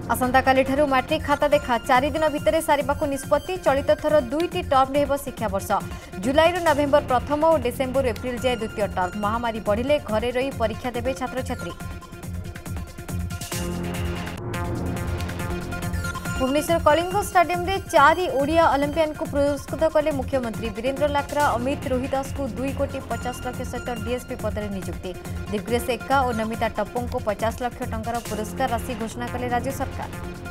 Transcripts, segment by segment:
आसंता काली ठारू मैट्रिक खाता देखा 4 दिन भितर सारिबाकू निष्पत्ति चलित थर 2टी टर्म हेब शिक्षा वर्ष जुलाई नवेम्बर प्रथम और डिसेम्बर एप्रिल जाए द्वितीय टर्म महामारी बढ़िले घरे रही परीक्षा देवे छात्र छात्री। भुवनेश्वर कलिंग स्टाडियम रे 4 ओडिया ओलंपियन को पुरस्कृत कले मुख्यमंत्री वीरेन्द्र लाक्रा अमित रोहिदास को 2 कोटी 50 लाख सहित डीएसपी पद में नियुक्ति दिग्ग्रेस एक्का और नमिता टप्पों को 50 लाख टंकार पुरस्कार राशि घोषणा कले राज्य सरकार।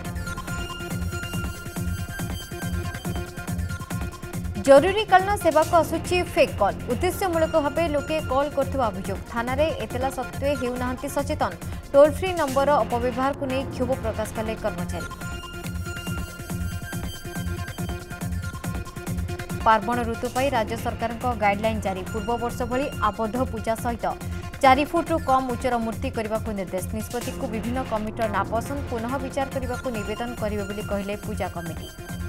जरूरीकालीन सेवा को आसुची फेक कॉल उद्देश्यमूलक भाव लोके कॉल करथिबा अभियोग थाना रे एतला सत्वे हेउनाहांती सचेतन टोल फ्री नंबर अपव्यवहार को नहीं क्षोभ प्रकाश कले कर्मचारी। पार्वण ऋतु पर राज्य सरकार गाइडलाइन जारी पूर्व वर्ष भली आबद्ध पूजा सहित 4 फुट कम उच्चर मूर्ति करने को निर्देश निष्पत्ति को विभिन्न कमिटर नापसंद पुनः विचार करने को निवेदन करेंगे बोली कहले पूजा कमिटी।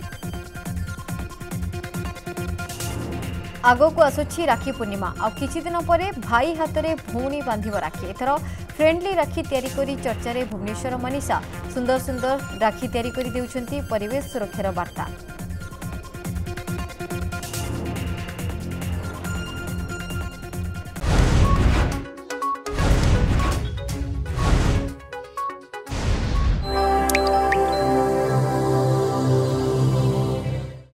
आगो को आसुछि राखी पूर्णिमा आ किछि दिन पर भाई हाथ में भौणी बांधिब राखी एथर फ्रेंडली राखी तैयारी करी चर्चा रे भुवनेश्वर मनीषा सुंदर सुंदर राखी तैयारी करी देउछंती परिवेश सुरक्षार वार्ता।